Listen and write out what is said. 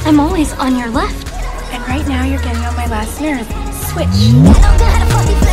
I'm always on your left. And right now you're getting on my last nerve. Switch.